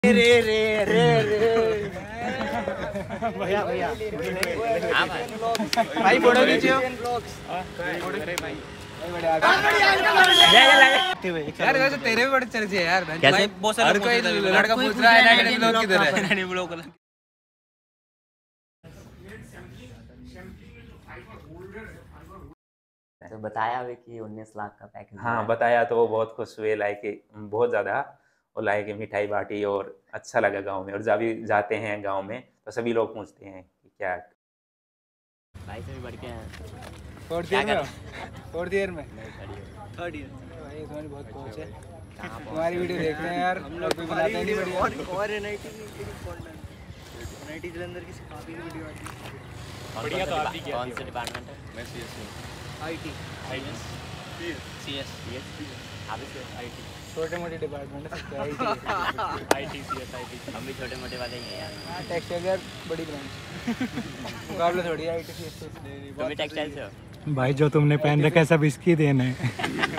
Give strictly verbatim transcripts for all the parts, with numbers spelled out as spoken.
रे रे रे रे भैया भैया भाई फोटो खींचियो यार। वैसे तेरे भी बड़े चर्चे हैं यार। कैसे? हर कोई लड़का पूछ रहा है नैनी ब्लॉग किधर है। नैनी ब्लॉग तो बताया अभी कि उन्नीस लाख का पैकेज। हाँ बताया तो वो बहुत खुश हुए, लाइक बहुत ज़्यादा। और लाइक मिठाई बाटी और अच्छा लगा गांव में। और जब भी जाते हैं गांव में तो सभी लोग पूछते हैं कि क्या भाई से भी बढ़ के हैं। फोर्थ ईयर में फोर्थ ईयर में थर्ड ईयर भाई तुम्हारी बहुत कोच है। तुम्हारी वीडियो देख रहे हैं यार। हम लोग भी बनाते हैं वीडियो और और एनआईटी की एनआईटी जलंधर की काफी वीडियो आती है। बढ़िया। तो आप कौन से डिपार्टमेंट है? मैं सीएस में। आईटी आईटी सीएस सीएस आप भी आईटी छोटे मोटे डिपार्टमेंट है। आईटी सीएस आईटी हम भी छोटे मोटे वाले ही हैं यार। हां टेक्सटाइल यार बड़ी ब्रांच मुकाबला थोड़ी आईटी सीएस से। तुम भी टेक्सटाइल से हो भाई? जो तुमने पहन रखा है सब इसकी देन है। और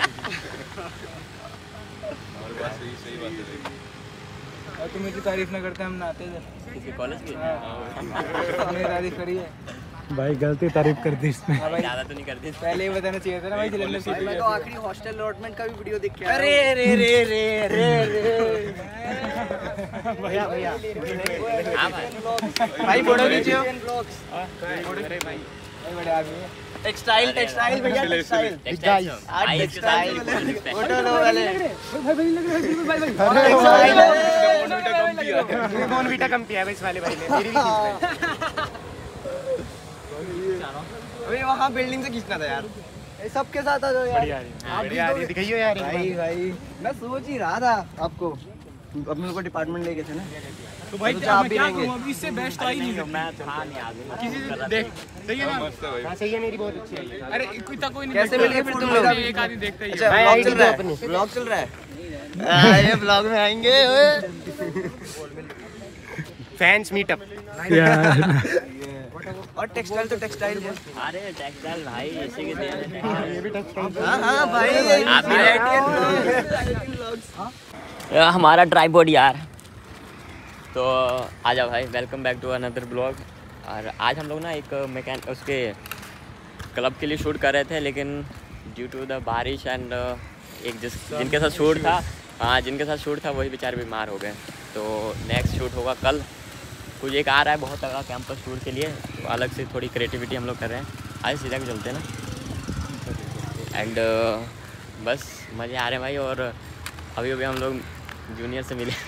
बात सही सही बात है। और तुम इतनी तारीफ ना करते हम ना आते थे। किसी कॉलेज की? तुमने तारीफ करी है भाई गलती तारीफ कर दी इसमें। ज़्यादा तो नहीं करती। पहले ही बताना चाहिए था ना भाई जलंधर सिटी। मैं तो आखिरी हॉस्टल अलॉटमेंट का भी वीडियो देख के आया। अरे रे रे रे रे रे भैया भैया हाँ भाई। भाई फोटो खींचियो ब्लॉग्स भाई बड़े आदमी है। टेक्सटाइल टेक्सटाइल भैया टेक्सटाइल टेक्सटाइल आज टेक्सटाइल फोटो लो वाले कौन बीटा कम किया है इस वाले भाई ने मेरी भी खींच अबे वहाँ बिल्डिंग से खींचना था यार। भाई सबके साथ आ जाओ यार। बढ़िया आप बढ़िया आ रही दिखाइयो यार भाई भाई मैं सोच ही रहा था आपको अपने लोग को डिपार्टमेंट लेके थे ना। तो भाई तो आप भी रहेंगे। अभी इससे बेस्ट आई नहीं। मैं था नहीं आगे किसी देख सही है ना। मस्त है भाई। हां सही है मेरी बहुत अच्छी है। अरे कोई तक कोई नहीं। कैसे मिल गए फिर तुम लोग? एक आदमी देखता ही है। अच्छा ब्लॉग चल रहा है ब्लॉग चल रहा है। आ, ये ब्लॉग में आएंगे ओए फैंस मीटअप। और टेक्सटाइल तो टेक्सटाइल है। अरे टेक्सटाइल भाई इसी के देन है। ये भी टेक्सटाइल हां हां भाई आप भी यार हमारा ट्राइपॉड यार। तो आ जाओ भाई, welcome back to another blog. और आज हम लोग ना एक मैकेन उसके क्लब के लिए शूट कर रहे थे, लेकिन ड्यू टू द बारिश एंड एक जिस जिनके साथ शूट था हाँ जिनके साथ शूट था वही बेचारे बीमार हो गए। तो नेक्स्ट शूट होगा कल। कुछ एक आ रहा है बहुत तगड़ा कैंपस टूर के लिए, तो अलग से थोड़ी क्रिएटिविटी हम लोग कर रहे हैं। आज सीधा भी चलते हैं ना। एंड uh, बस मज़े आ रहे हैं भाई। और अभी अभी हम लोग जूनियर से मिले।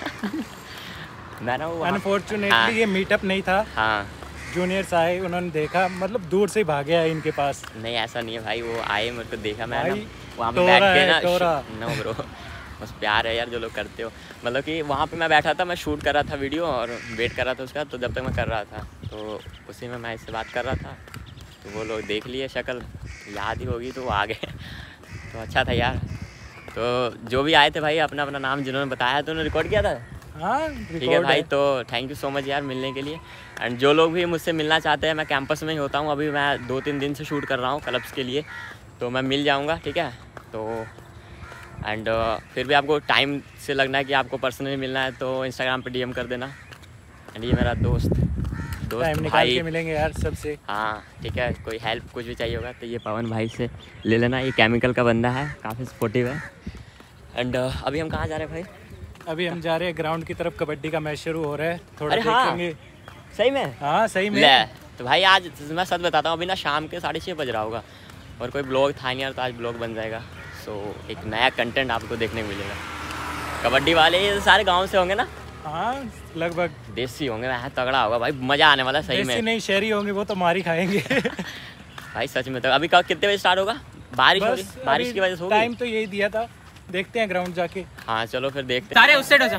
मैं ना वो अनफॉर्चुनेटली ये मीटअप नहीं था। हाँ जूनियर्स आए, उन्होंने देखा, मतलब दूर से भागे आए इनके पास। नहीं ऐसा नहीं है भाई, वो आए मेरे को देखा मैं ना भाई, वहाँ पे टोरा बैठ के है, ना टोरा। नो ब्रो बस प्यार है यार जो लोग करते हो। मतलब कि वहाँ पे मैं बैठा था, मैं शूट कर रहा था वीडियो और वेट कर रहा था उसका। तो जब तक मैं कर रहा था तो उसी में मैं इससे बात कर रहा था, तो वो लोग देख लिए, शक्ल याद ही होगी तो वो आ गए। तो अच्छा था यार। तो जो भी आए थे भाई अपना अपना नाम जिन्होंने बताया तो उन्होंने रिकॉर्ड किया था। हाँ ठीक है भाई, तो थैंक यू सो मच यार मिलने के लिए। एंड जो लोग भी मुझसे मिलना चाहते हैं, मैं कैंपस में ही होता हूँ। अभी मैं दो तीन दिन से शूट कर रहा हूँ क्लब्स के लिए, तो मैं मिल जाऊँगा ठीक है। तो एंड uh, फिर भी आपको टाइम से लगना है कि आपको पर्सनली मिलना है तो इंस्टाग्राम पे डीएम कर देना। एंड ये मेरा दोस्त दोस्त टाइम निकाल भाई के मिलेंगे यार सबसे। हाँ ठीक है, कोई हेल्प कुछ भी चाहिए होगा तो ये पवन भाई से ले लेना। ये केमिकल का बंदा है, काफ़ी सपोर्टिव है। एंड uh, अभी हम कहाँ जा रहे हैं भाई? अभी हम जा रहे हैं ग्राउंड की तरफ, कबड्डी का मैच शुरू हो रहा है, थोड़ा अरे हाँ। देखेंगे। सही में? हाँ सही में। ले तो भाई आज मैं सच बताता हूँ, अभी ना शाम के साढ़े छः बज रहा होगा और कोई ब्लॉग था नहीं यार, तो आज ब्लॉग बन जाएगा। सो so, एक नया कंटेंट आपको देखने को मिलेगा। कबड्डी वाले ये सारे गांव से होंगे ना? हाँ लगभग देसी होंगे, वह तगड़ा होगा भाई, मज़ा आने वाला है सही देसी में। नहीं शहरी होंगे, वो तो मार ही खाएंगे। भाई सच में। तो अभी कब कितने बजे स्टार्ट होगा? बारिश हो रही? बारिश की वजह से होगी? टाइम तो यही दिया था, देखते हैं ग्राउंड जाके। हाँ चलो फिर देखते हैं। सारे उससे डोसा।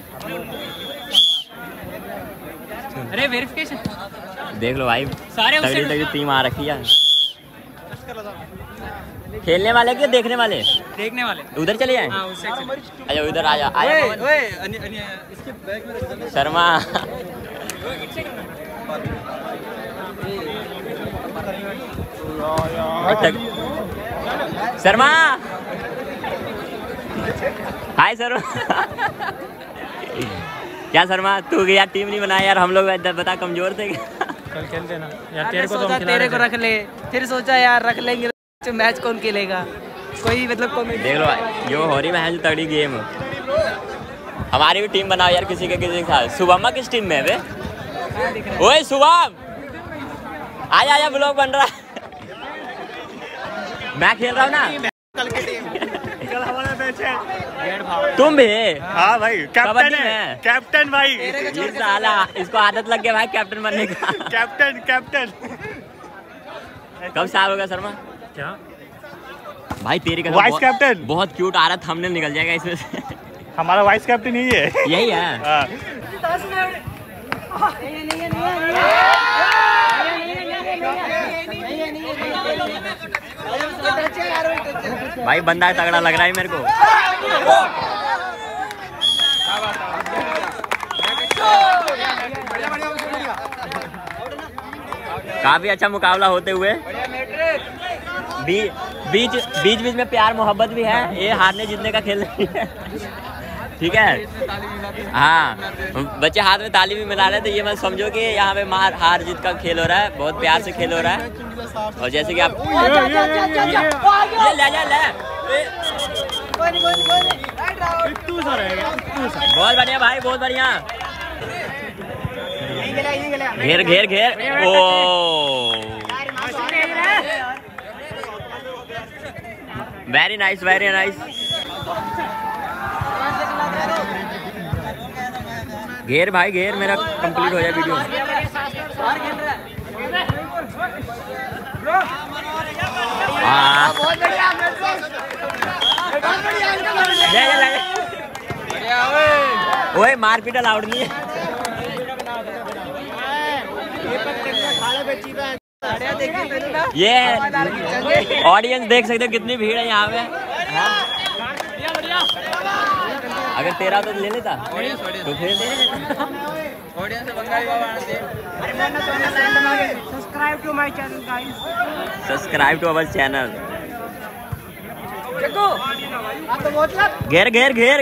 अरे वेरिफिकेशन देख लो भाई, सारे तगड़ी तगड़ी टीम आ रखी है। खेलने वाले क्या देखने वाले? देखने वाले। उधर चले जाएं? हाँ उस साइड से। अच्छा उधर आ जा। आया ओए पवन? ओए अनि- अनि- इसके बैग में रख दो। Sharma Sharma hi sir. क्या शर्मा तू यार टीम नहीं बनाया यार, हम लोग बता कमजोर थे। कल खेल देना यार, तेरे को तो तेरे को रख ले, फिर सोचा यार रख लेंगे तो मैच कौन खेलेगा, कोई मतलब कमेंट देख लो भाई यो हो रही महज तगड़ी गेम। हमारी भी टीम बनाओ यार किसी के किसी के साथ। शुभम किस टीम में है बे? ओए शुभम आजा आजा, ब्लॉग बन रहा है। मैं खेल रहा हूँ ना कल की टीम, कल हमारा मैच है। तुम भी? हाँ भाई कैप्टन कबड्डी है, में? कैप्टन भाई। ये साला इसको आदत लग गया भाई कैप्टन बनने का। कैप्टन कैप्टन कब साल होगा शर्मा? क्या भाई तेरी का वाइस कैप्टन बहुत क्यूट आ रहा, थंबनेल निकल जाएगा इसमें से। हमारा वाइस कैप्टन यही है। यही है हाँ। भाई बंदा तगड़ा लग रहा है मेरे को। काफी अच्छा मुकाबला होते हुए बी, बीच बीच बीच में प्यार मोहब्बत भी है, ये हारने जीतने का खेल नहीं है। ठीक है हाँ, बच्चे हाथ में ताली भी मिला रहे थे, ये मत समझो कि यहाँ पे मार हार जीत का खेल हो रहा है, बहुत प्यार से खेल हो रहा है। और जैसे कि आप ये ले ले ले बहुत बढ़िया भाई, बहुत बढ़िया। घेर घेर घेर oh very nice very nice. घेर भाई घेर, मेरा कंप्लीट हो जाए वीडियो। हाँ ओए मारपीट अलाउड नहीं है। ये ऑडियंस देख सकते हो कितनी भीड़ है यहाँ पे। अगर तेरा तो ले लेता तो फिर subscribe to my channel guys, subscribe to our channel. घेर घेर घेर।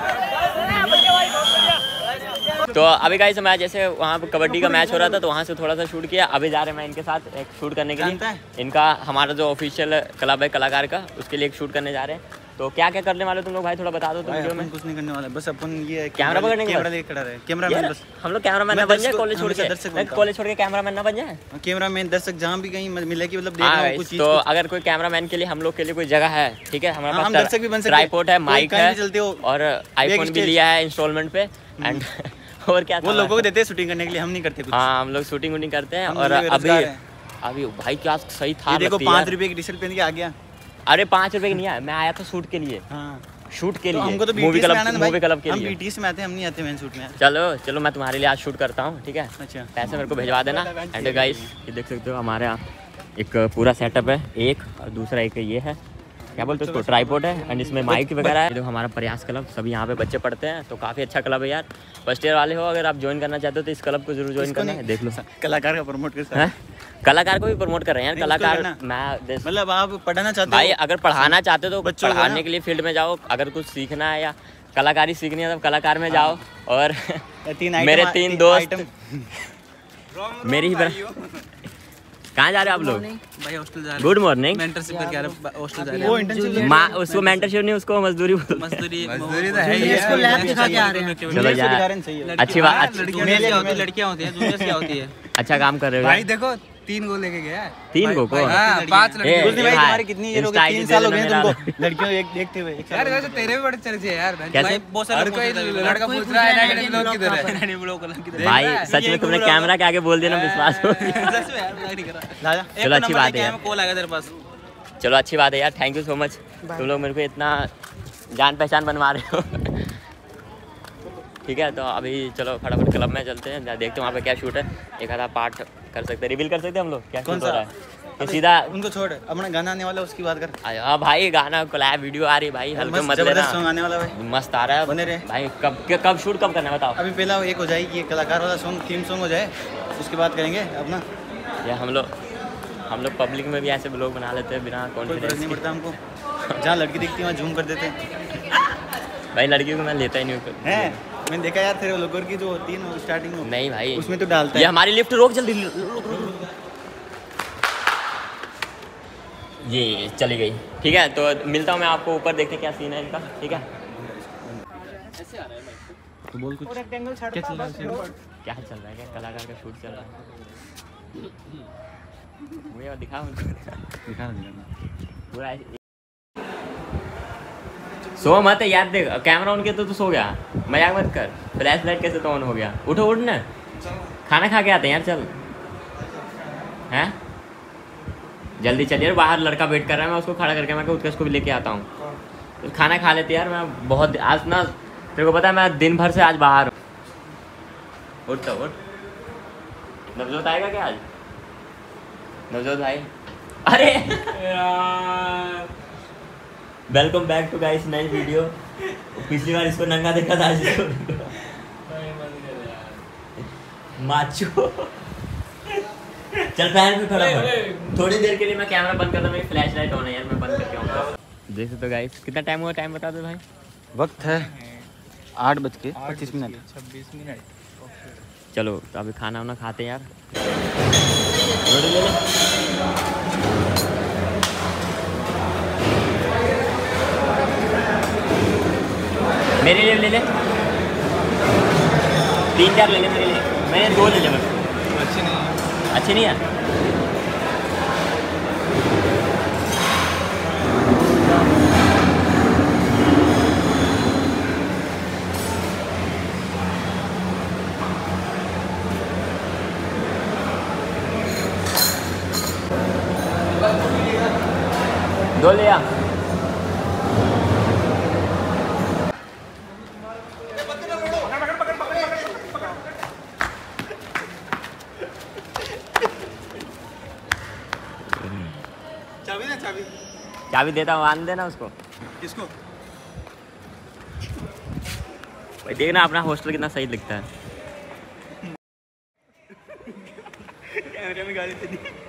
तो अभी गाइस मैं जैसे वहाँ पर कबड्डी का मैच हो रहा था तो वहाँ से थोड़ा सा शूट किया, अभी जा रहे हैं मैं इनके साथ एक शूट करने के लिए। इनका हमारा जो ऑफिशियल क्लब है कलाकार का, उसके लिए एक शूट करने जा रहे हैं। तो क्या क्या करने वाले तुम लोग भाई थोड़ा बता दो। तुम वीडियो में कुछ नहीं करने वाला, बस अपन ये कैमरा पकड़ने कैमरा लेके खड़ा रहे। कैमरामैन बस हम लोग कैमरामैन ना बन जाए, कॉलेज छोड़ के कॉलेज छोड़ के कैमरामैन ना बन जाए। कैमरामैन दर्शक जहाँ भी कहीं मिले कि मतलब देखना कुछ चीज। तो अगर कोई कैमरामैन के लिए हम लोग के लिए कोई जगह है, ठीक है, हमारे पास ट्राइपॉड है, माइक है और आईफोन भी लिया है इंस्टॉलमेंट पे एंड और क्या वो लोगों को देते हैं शूटिंग करने के लिए, हम नहीं करते कुछ। हाँ हम लोग शूटिंग वूटिंग करते हैं। और अभी अभी भाई क्या सही था, देखो पाँच रुपए की टी शर्ट पहन के आ गया। अरे पाँच रुपए की नहीं आया, मैं आया था शूट के लिए। हाँ शूट के तो लिए हमको तो मूवी क्लब मूवी क्लब के हम लिए बीटीएस में आते हैं, हम नहीं आते मैन शूट में। चलो चलो मैं तुम्हारे लिए आज शूट करता हूँ, ठीक है। अच्छा पैसे मेरे को भिजवा देना। एंड गाइस ये देख सकते हो हमारे यहाँ एक पूरा सेटअप है, एक और दूसरा एक ये है, क्या बोलते हैं उसको, ट्राइपॉड है एंड इसमें माइक वगैरह है। देखो हमारा प्रयास क्लब, सभी यहाँ पे बच्चे पढ़ते हैं, तो काफ़ी अच्छा क्लब है यार। फर्स्ट ईयर वाले हो अगर आप ज्वाइन करना चाहते हो तो इस क्लब को जरूर ज्वाइन करना है। देख लो कलाकार का प्रमोट कर, कलाकार को भी प्रमोट कर रहे हैं यार। कलाकार मैं मतलब आप पढ़ाना चाहते भाई, अगर पढ़ाना चाहते हो तो पढ़ाने के लिए फील्ड में जाओ, अगर कुछ सीखना है या कलाकारी सीखनी है तो कलाकार में जाओ। और मेरे तीन दोस्त मेरी ही कहाँ जा रहे हो आप लोग? भाई हॉस्टल जा रहे हैं। Good morning. मेंटरशिप करके आ रहे हैं, हॉस्टल जा रहे हैं। वो इंटर्नशिप माँ उसको मेंटरशिप नहीं, उसको मजदूरी मजदूरी मजदूरी तो है ही, इसको लैब दिखा के आ रहे हैं। चलो यार अच्छी बात, लड़कियां होती है, लड़कियां होती है, जूनियर्स क्या होती है। अच्छा काम कर रहे हो भाई देखो तीन को लेके गया है, तीन को को हाँ, पांच लड़कियां। कुछ नहीं भाई, तुम्हारी कितनी ये लोग तीन साल हो गए तुमको लड़कियों एक देखते हुए। यार वैसे तेरे भी बड़े चर्चे हैं यार। कैसे? बहुत सारे कोई लड़का पूछ रहा है ना कि ब्लॉग किधर है, नहीं ब्लॉग किधर है। भाई सच में तुमने कैमरा के आगे बोल दिया ना, विश्वास हो गया। सच में यार ब्लॉग नहीं कर रहा। चलो अच्छी बात है यार, कॉल आ गया तेरे पास। चलो अच्छी बात है यार, थैंक यू सो मच। तुम लोग मेरे को इतना जान पहचान बनवा रहे हो। ठीक है तो अभी चलो फटाफट क्लब में चलते हैं, देखते हैं वहाँ पे क्या शूट है। एक आधा पार्ट कर सकते हैं, रिवील कर सकते हैं हम लोग क्या शूट हो रहा है। ये सीधा उनको छोड़, अपना गाना आने वाला उसकी बात कर। हाँ भाई गाना कोलैब वीडियो आ रही भाई, हल्के मत लेना, सॉन्ग आने वाला भाई, मस्त आ रहा है। बने रहे भाई कब कब शूट कब करना है बताओ? अभी पहला एक हो जाएगी, कलाकार वाला सॉन्ग थीम सॉन्ग हो जाए, उसके बाद करेंगे अपना। या हम लोग हम लोग पब्लिक में भी ऐसे ब्लॉग बना लेते हैं बिना कॉन्फिडेंस नहीं पड़ता हमको, जहाँ लड़की दिखती है वहाँ जूम कर देते हैं। भाई लड़कियों को मैं लेता ही नहीं हूँ। हैं मैंने देखा यार तेरे लोगों की जो होती है ना स्टार्टिंग में, नहीं भाई उसमें तो डालता ये है। हमारी लिफ्ट रोक जल्दी, रुक, रुक, रुक। ये चली गई। ठीक है, तो मिलता हूँ मैं आपको ऊपर, देखते क्या सीन है इनका। ठीक है, तो बोल कुछ। और रेक्टेंगल छाड़ क्या चल रहा है? क्या चल रहा है? क्या कलाकार का शूट चल रहा है? मुझे दिखा उनको, दिखा पूरा ऐसे- सो मत याद, देख कैमरा ऑन किया तो तू सो गया, मजाक मत कर। फ्लैश लाइट कैसे तो ऑन हो गया? उठो उठ ना, खाना खा के आते हैं यार, चल। हैं जल्दी चलिए, बाहर लड़का वेट कर रहा है, मैं उसको खड़ा करके मैं उत्कर्ष को भी लेके आता हूँ। तो खाना खा लेते यार, मैं बहुत आज ना, तेरे को पता है मैं दिन भर से आज बाहर हूँ। उठ तो उठ। नवजोत आएगा क्या आज? नवजोत भाई, अरे वेलकम बैक टू गाइस नई वीडियो। पिछली बार इसको नंगा देखा था, आज इसको माचो। चल पैर पे खड़ा हो। थोड़ी देर के लिए मैं कैमरा बंद करता हूँ, मेरी फ्लैश लाइट ऑन है यार, मैं बंद करके आऊँगा। देख सकते हो गाइस, कितना टाइम हुआ? टाइम बता दो भाई। वक्त है आठ बज के पच्चीस मिनट छब्बीस मिनट। चलो तो अभी खाना वाना खाते हैं यार। रोटी ले ले। मेरे लिए ले ले, तीन चार ले ले मेरे लिए। मैंने दो ले ले बस। अच्छी नहीं है। अच्छी नहीं है? दो ले आ। चाबी ना चाबी चाबी देता हूँ, आने देना उसको। किसको? भाई देखना अपना हॉस्टल कितना सही दिखता है। कैमरे में गाली दे दी।